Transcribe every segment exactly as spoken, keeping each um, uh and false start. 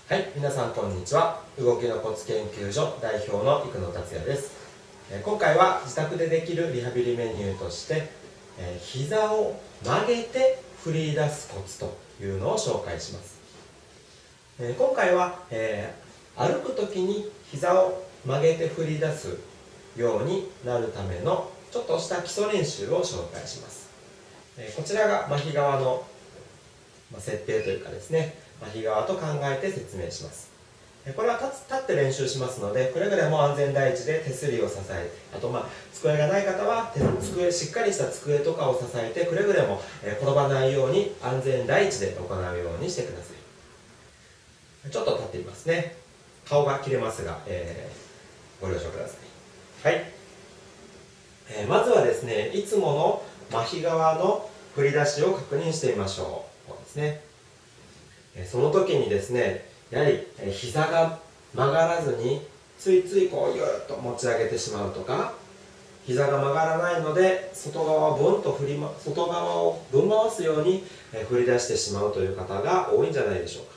はい、皆さんこんにちは。動きのコツ研究所代表の生野達也です。今回は自宅でできるリハビリメニューとして、膝を曲げて振り出すコツというのを紹介します。今回は、えー、歩くときに膝を曲げて振り出すようになるためのちょっとした基礎練習を紹介します。こちらが麻痺側の設定というかですね、麻痺側と考えて説明します。これは立つ立って練習しますので、くれぐれも安全第一で手すりを支えて、あとまあ机がない方は手机しっかりした机とかを支えて、くれぐれも転ばないように安全第一で行うようにしてください。ちょっと立ってみますね。顔が切れますが、えー、ご了承ください。はい、えー、まずはですね、いつもの麻痺側の振り出しを確認してみましょう。こうですね。その時にですね、やはり膝が曲がらずについついこうギュッと持ち上げてしまうとか、膝が曲がらないので外側をブンと振り、ま、外側をぶん回すように振り出してしまうという方が多いんじゃないでしょうか。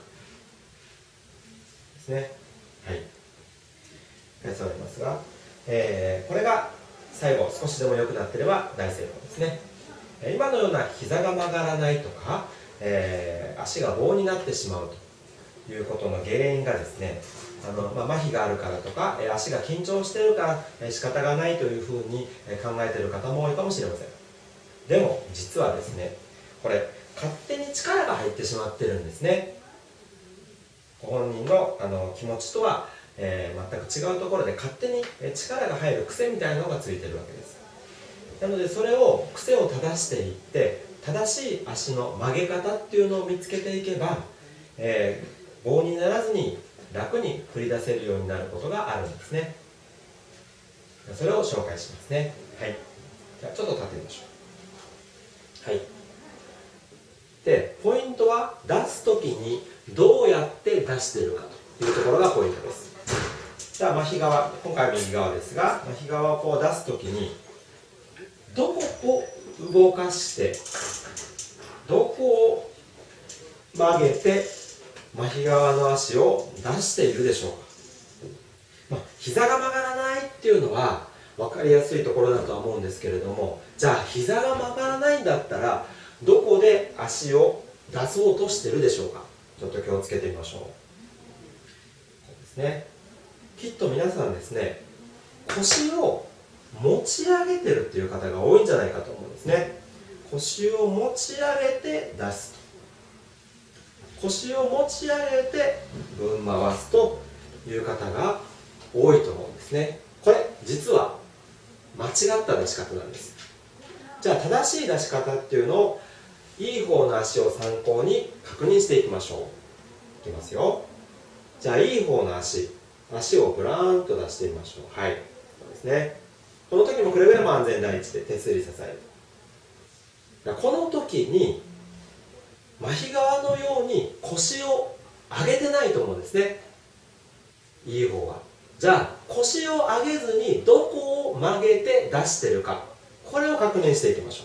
ですね。はい。そうなりますが、えー、これが最後少しでも良くなっていれば大成功ですね。今のような膝が曲がらないとか、えー、足が棒になってしまうということの原因がですね、あの、まあ、麻痺があるからとか、えー、足が緊張しているから、えー、仕方がないというふうに考えている方も多いかもしれません。でも実はですね、これ勝手に力が入ってしまってるんですね。ご本人の、あの気持ちとは、えー、全く違うところで勝手に力が入る癖みたいなのがついてるわけです。なのでそれを癖を正していって、正しい足の曲げ方っていうのを見つけていけば、えー、棒にならずに楽に振り出せるようになることがあるんですね。それを紹介しますね。はい。じゃあちょっと立ってみましょう。はい。で、ポイントは出すときにどうやって出しているかというところがポイントです。じゃあ麻痺側、今回は右側ですが、麻痺側をこう出すときにどこを動かしてどこを曲げて麻痺側の足を出しているでしょうか。まあ、膝が曲がらないっていうのは分かりやすいところだとは思うんですけれども、じゃあ膝が曲がらないんだったらどこで足を出そうとしてるでしょうか。ちょっと気をつけてみましょう。こうですね。きっと皆さんですね、腰を持ち上げてるっていう方が多いんじゃないかと思うんですね。腰を持ち上げて出すと、腰を持ち上げてぶん回すという方が多いと思うんですね。これ実は間違った出し方なんです。じゃあ正しい出し方っていうのをいい方の足を参考に確認していきましょう。いきますよ。じゃあいい方の足足をブラーンと出してみましょう。はい、そうですね。この時もくれぐれも安全第一で手すり支える。この時に麻痺側のように腰を上げてないと思うんですね、いい方は。じゃあ腰を上げずにどこを曲げて出してるか、これを確認していきましょう。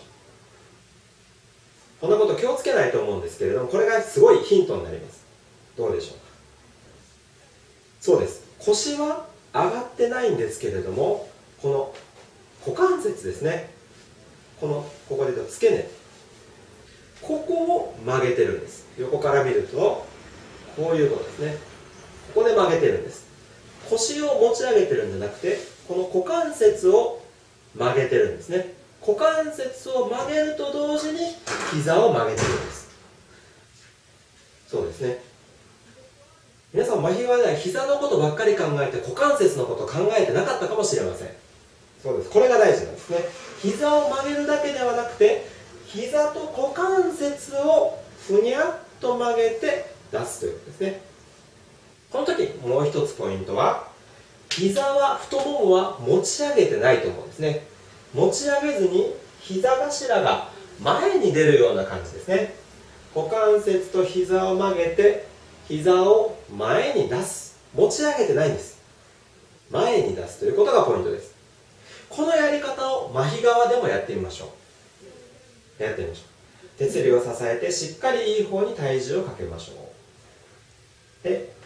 こんなこと気をつけないと思うんですけれども、これがすごいヒントになります。どうでしょうか。そうです、腰は上がってないんですけれども、この股関節ですね、このここで言うと付け根、ここを曲げてるんです。横から見るとこういうことですね。ここで曲げてるんです。腰を持ち上げてるんじゃなくて、この股関節を曲げてるんですね。股関節を曲げると同時に膝を曲げてるんです。そうですね。皆さん麻痺側では膝のことばっかり考えて股関節のことを考えてなかったかもしれません。そうです。これが大事なんですね。膝を曲げるだけではなくて、膝と股関節をふにゃっと曲げて出すということですね。この時もう一つポイントは、膝は太ももは持ち上げてないと思うんですね。持ち上げずに膝頭が前に出るような感じですね。股関節と膝を曲げて膝を前に出す。持ち上げてないんです。前に出すということがポイントです。このやり方を麻痺側でもやってみましょう。やってみましょう。手すりを支えてしっかりいい方に体重をかけましょう。で、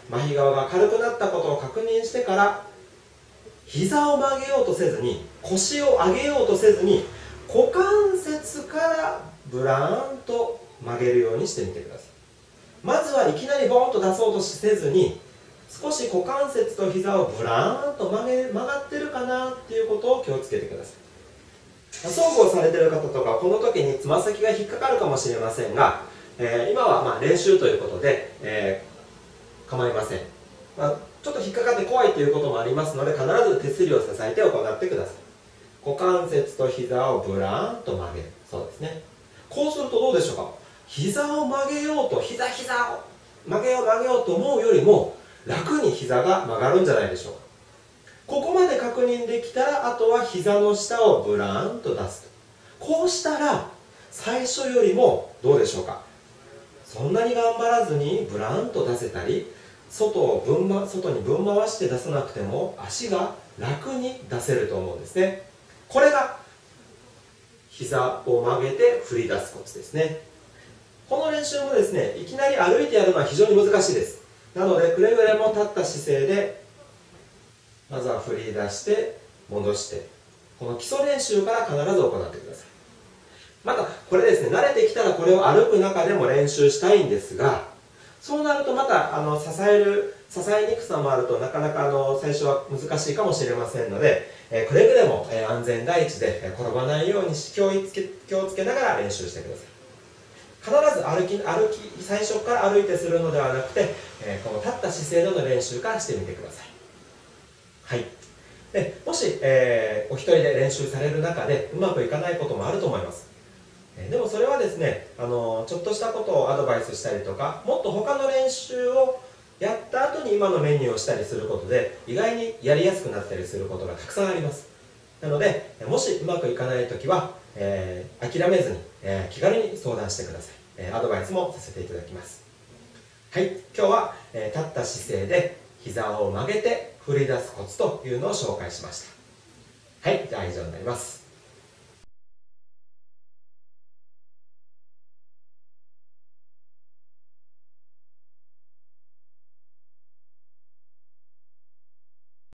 麻痺側が軽くなったことを確認してから、膝を曲げようとせずに、腰を上げようとせずに、股関節からブラーンと曲げるようにしてみてください。まずはいきなりボーンと出そうとせずに、少し股関節と膝をブラーンと曲げ曲がってるかなっていうことを気をつけてください。走歩をされている方とか、この時につま先が引っかかるかもしれませんが、えー、今はまあ練習ということで、えー、構いません。まあ、ちょっと引っかかって怖いということもありますので、必ず手すりを支えて行ってください。股関節と膝をブラーンと曲げる。そうですね。こうするとどうでしょうか。膝を曲げようと、膝膝を曲げよう曲げようと思うよりも楽に膝が曲がるんじゃないでしょうか。ここまで確認できたら、あとは膝の下をブラーンと出すと。こうしたら最初よりもどうでしょうか。そんなに頑張らずにブラーンと出せたり、外をぶん、ま、外にぶん回して出さなくても足が楽に出せると思うんですね。これが膝を曲げて振り出すコツですね。この練習もですね、いきなり歩いてやるのは非常に難しいです。なのでくれぐれも立った姿勢でまずは振り出して戻して、この基礎練習から必ず行ってください。またこれですね、慣れてきたらこれを歩く中でも練習したいんですが、そうなるとまたあの支える支えにくさもあると、なかなかあの最初は難しいかもしれませんので、えー、くれぐれも、えー、安全第一で、えー、転ばないように気をつけ、気をつけながら練習してください。必ず歩き歩き最初から歩いてするのではなくて、えー、この立った姿勢での練習からしてみてください。はい。でもし、えー、お一人で練習される中でうまくいかないこともあると思います。でもそれはですね、あのちょっとしたことをアドバイスしたりとか、もっと他の練習をやった後に今のメニューをしたりすることで、意外にやりやすくなったりすることがたくさんあります。なので、もしうまくいかないときは、えー、諦めずに、えー、気軽に相談してください。えー、アドバイスもさせていただきます。はい、今日は、えー、立った姿勢で膝を曲げて振り出すコツというのを紹介しました。はい、じゃあ以上になります。